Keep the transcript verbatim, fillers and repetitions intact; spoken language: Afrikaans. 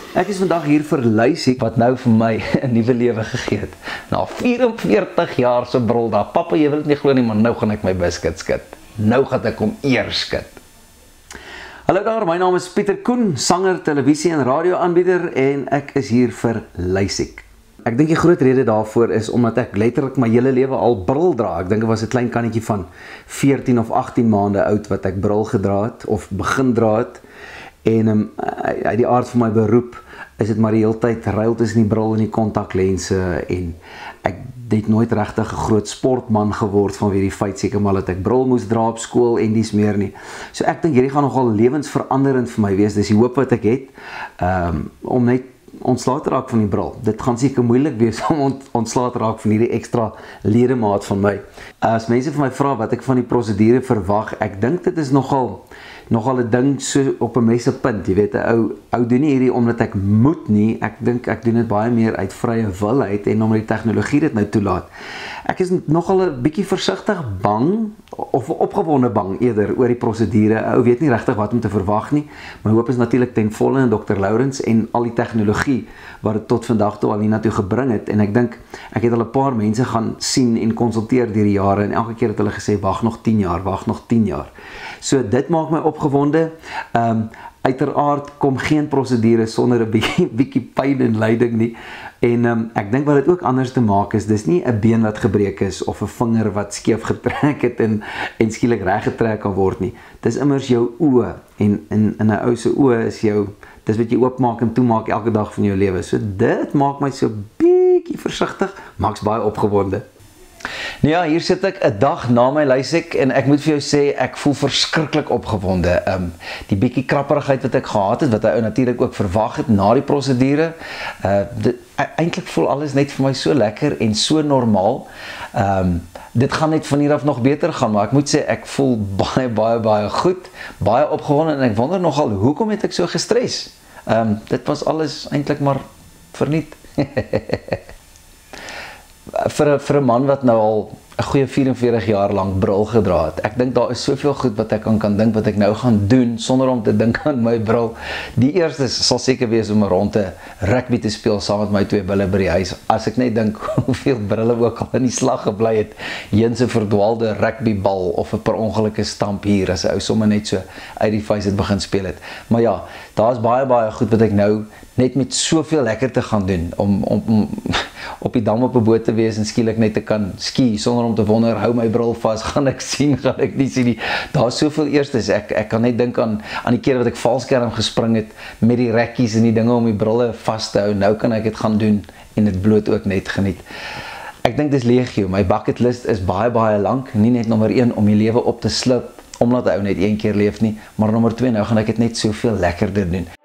Ek is vandag hier vir Luisie, wat nou vir my 'n nuwe lewe gegee het. Na vierenveertig jaar se brul daar. Papa, jy wil dit nie glo nie, maar nou gaan ek my biscuit skit. Nou gaan ek hom eers skit. Hallo daar, my naam is Pieter Koen, sanger, televisie en radioaanbieder en ek is hier vir Luisie. Ek dink die groot rede daarvoor is omdat ek letterlik my hele lewe al bril dra. Ek dink dit was 'n klein kannetjie van veertien of agttien maande oud wat ek bril gedra het of begin dra het. En um, uit die aard van my beroep is dit maar die hele tyd ruil tussen die bril en die kontaklense en ek het nooit regtig 'n groot sportman geword vanweë die feit seker maar dat ek bril moes dra op skool en dis meer nie. So ek dink hierdie gaan nogal lewensveranderend vir my wees. Dis die hoop wat ek het um, om net ontslae te raak van die bril. Dit gaan seker moeilik wees om ont, ontslae te raak van hierdie ekstra ledemaat van my. As mense vir my vra wat ek van die prosedure verwag, ek dink dit is nogal nogal 'n ding so op 'n messepunt, jy weet, 'n ou ou doen nie hierdie omdat ek moet nie. Ek dink ek doen dit baie meer uit vrye wil uit en omdat die tegnologie dit nou toelaat. Ek is nogal 'n bietjie versigtig bang of opgewonde bang eerder oor die prosedure. Ou weet nie regtig wat om te verwag nie. My hoop is natuurlik ten volle in dokter Lourens en al die tegnologie wat dit tot vandag toe al hiernatoe gebring het en ek dink ek het al 'n paar mense gaan sien en konsulteer deur die jare en elke keer het hulle gesê wag nog tien jaar, wag nog tien jaar. So dit maak my opgewonde. Ehm um, uiteraard kom geen prosedure sonder 'n bietjie bietjie pyn en lyding nie. En um, ek dink wat dit ook anders te maak is, dis nie 'n been wat gebreek is of 'n vinger wat skeef getrek het en en skielik reggetrek kan word nie. Dis immers jou oë en in in 'n ou se oë is jou dis wat jy oopmaak en toemaak elke dag van jou lewe. So dit maak my so bietjie versigtig, maak's baie opgewonde. Nou ja, hier sit ek 'n dag na my Luisie en ek moet vir jou sê ek voel verskriklik opgewonde. Um die bietjie krapperigheid wat ek gehad het wat hy natuurlik ook verwag het na die prosedure. Uh dit eintlik voel alles net vir my so lekker en so normaal. Um dit gaan net van hier af nog beter gaan, maar ek moet sê ek voel baie baie baie goed, baie opgewonde en ek wonder nogal hoekom het ek so gestres? Um dit was alles eintlik maar verniet. vir 'n vir 'n man wat nou al 'n goeie vierenveertig jaar lank bril gedra het. Ek dink daar is soveel goed wat ek aan kan dink wat ek nou gaan doen sonder om te dink aan my bril. Die eerste sal seker wees om 'n ronde rugby te speel saam met my twee bulle by die huis. As ek net dink hoeveel brille ook al in die slag gebly het, een se verdwaalde rugbybal of 'n per ongelukke stamp hier as 'n ou sommer net so uit die face het begin speel het. Maar ja, daar's baie baie goed wat ek nou net met soveel lekker te gaan doen om om, om op die dam op 'n boot te wees en skielik net te kan ski sonder om te wonder, hou my bril vas, gaan ek sien, gaan ek nie sien nie. Daar's soveel eerstes. Ek ek kan net dink aan aan die kere wat ek valskerm gespring het met die rekkies en die dinge om die brille vas te hou. Nou kan ek dit gaan doen en dit bloot ook net geniet. Ek dink dis legio. My bucket list is baie baie lank, nie net nommer een om die lewe op te slip omdat hy ou net een keer leef nie, maar nommer twee nou gaan ek dit net soveel lekkerder doen.